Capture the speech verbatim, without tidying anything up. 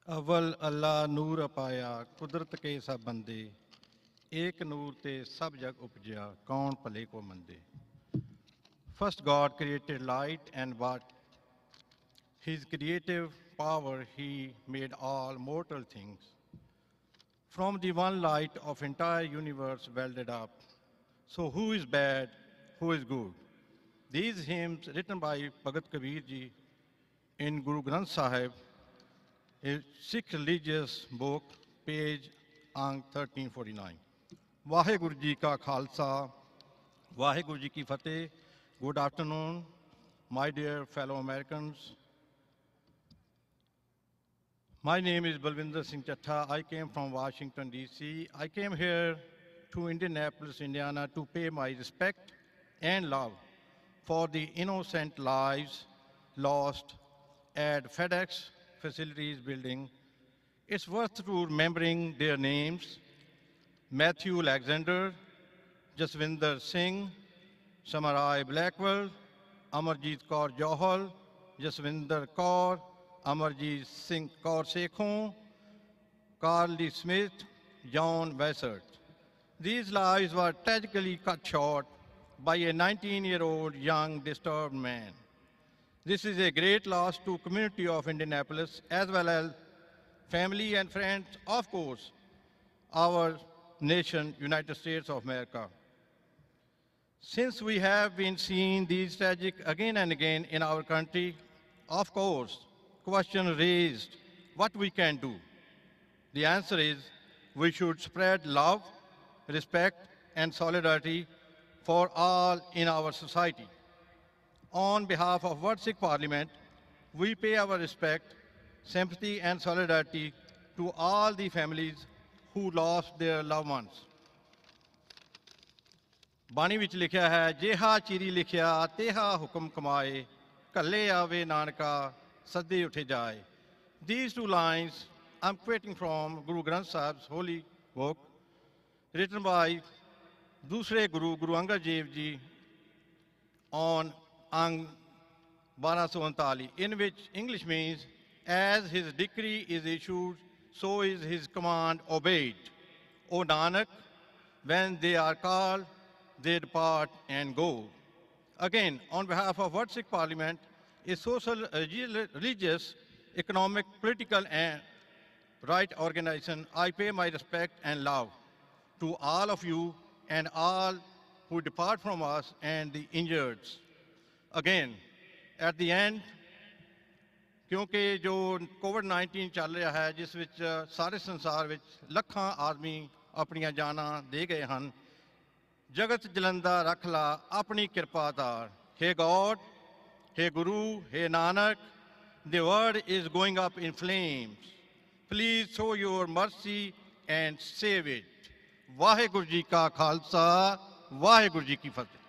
अव्वल अल्लाह नूर अपाया कुदरत के सब बंदे एक नूर ते सब जग उपजया कौन भले को मंदे. First God created light and what his creative power he made all mortal things. From the one light of entire universe welded up. So who is bad, who is good? These hymns written by Bhagat Kabir ji in Guru Granth Sahib, a Sikh religious book, page ang thirteen forty-nine. Vaheguru Ji Ka Khalsa, Vaheguru Ji Ki Fateh. Good afternoon, my dear fellow Americans. My name is Balwinder Singh Chatha. I came from Washington, D C. I came here to Indianapolis, Indiana to pay my respect and love for the innocent lives lost at FedEx facilities building. It's worth to remembering their names: Matthew Alexander, Jaswinder Singh, Samarai Blackwell, Amarjeet Kaur Johal, Jaswinder Kaur, Amarjeet Singh Kaur Sekhon, Carly Smith, John Wessert. These lives were tragically cut short by a nineteen-year-old young disturbed man. This is a great loss to community of Indianapolis as well as family and friends, of course, our nation, United States of America. Since we have been seeing these tragic again and again in our country, of course, question raised what we can do. The answer is we should spread love, respect, and solidarity for all in our society. On behalf of World Sikh Parliament, we pay our respect, sympathy, and solidarity to all the families who lost their loved ones. ਬਾਣੀ ਵਿੱਚ ਲਿਖਿਆ ਹੈ ਜਿਹਾ ਚੀਰੀ ਲਿਖਿਆ ਤੇਹਾ ਹੁਕਮ ਕਮਾਏ ਕੱਲੇ ਆਵੇ ਨਾਨਕਾ ਸੱਦੇ ਉੱਠੇ ਜਾਏ. These two lines I'm quoting from Guru Granth Sahib's holy book, written by ਦੂਸਰੇ ਗੁਰੂ Guru Angad Dev ji on ang twelve forty, in which English means, as his decree is issued, so is his command obeyed. O Nanak, when they are called, they depart and go. Again, on behalf of World Sikh Parliament, a social, religious, economic, political, and right organization, I pay my respect and love to all of you and all who depart from us and the injured. Again, at the end, ਕਿਉਂਕਿ ਜੋ Covid nineteen ਚੱਲ ਰਿਹਾ ਹੈ ਜਿਸ ਵਿੱਚ ਸਾਰੇ ਸੰਸਾਰ ਵਿੱਚ ਲੱਖਾਂ ਆਦਮੀ ਆਪਣੀਆਂ ਜਾਨਾਂ ਦੇ ਗਏ ਹਨ, ਜਗਤ ਜਲੰਦਾ ਰੱਖ ਲਾ ਆਪਣੀ ਕਿਰਪਾ ਧਾਰ. Hey God, hey Guru, hey Nanak, the world is going up in flames. Please show your mercy and save it. Waheguru ji ਕਾ ਖਾਲਸਾ, ਵਾਹਿਗੁਰੂ ਜੀ ਕੀ ਫਤਿਹ.